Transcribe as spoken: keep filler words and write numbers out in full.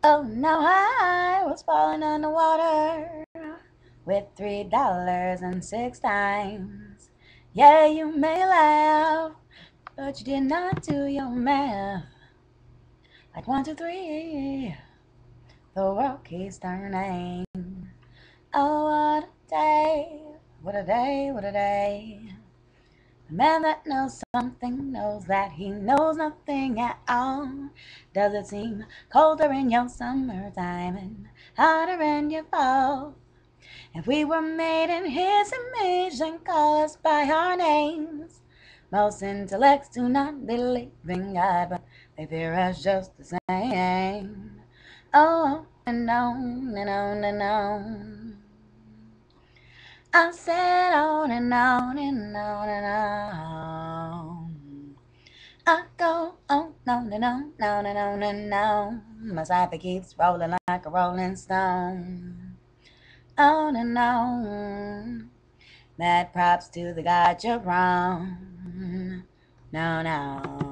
Oh, now I was falling underwater with three dollars and six dimes. Yeah, you may laugh, but you did not do your math. Like one, two, three, the world keeps turning. Oh, what a day, what a day, what a day. The man that knows something knows that he knows nothing at all. Does it seem colder in your summertime and hotter in your fall? If we were made in his image and call us by our names, most intellects do not believe in God, but they fear us just the same. Oh, and on and on and on. I said on and on and on and on. I go on, on and on, on and on and on. My cipher keeps rolling like a rolling stone. On and on. Mad props to the God you're wrong. No, no.